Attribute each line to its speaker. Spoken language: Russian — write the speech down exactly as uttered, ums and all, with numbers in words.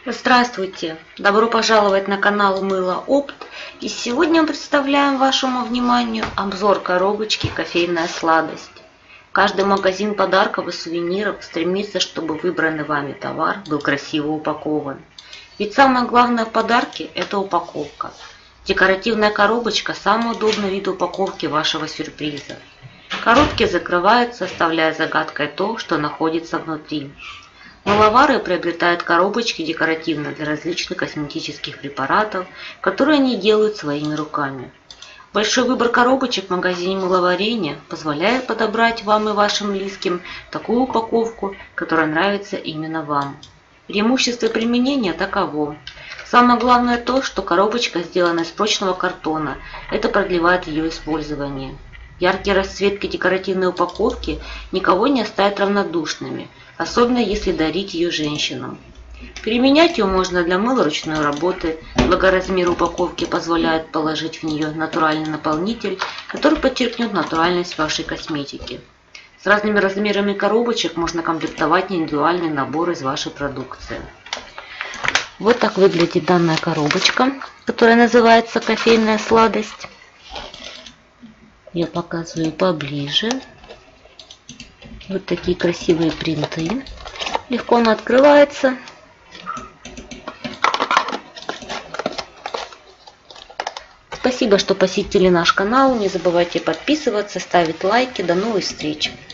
Speaker 1: Здравствуйте! Добро пожаловать на канал Мыло Опт. И сегодня мы представляем вашему вниманию обзор коробочки «Кофейная сладость». Каждый магазин подарков и сувениров стремится, чтобы выбранный вами товар был красиво упакован. Ведь самое главное в подарке – это упаковка. Декоративная коробочка – самый удобный вид упаковки вашего сюрприза. Коробки закрываются, оставляя загадкой то, что находится внутри. Мыловары приобретают коробочки декоративно для различных косметических препаратов, которые они делают своими руками. Большой выбор коробочек в магазине мыловарения позволяет подобрать вам и вашим близким такую упаковку, которая нравится именно вам. Преимущество применения таково. Самое главное то, что коробочка сделана из прочного картона, это продлевает ее использование. Яркие расцветки декоративной упаковки никого не оставят равнодушными, особенно если дарить ее женщинам. Применять ее можно для мыла ручной работы, благо размер упаковки позволяет положить в нее натуральный наполнитель, который подчеркнет натуральность вашей косметики. С разными размерами коробочек можно комплектовать индивидуальный набор из вашей продукции. Вот так выглядит данная коробочка, которая называется «Кофейная сладость». Я показываю поближе. Вот такие красивые принты. Легко она открывается. Спасибо, что посетили наш канал. Не забывайте подписываться, ставить лайки. До новых встреч!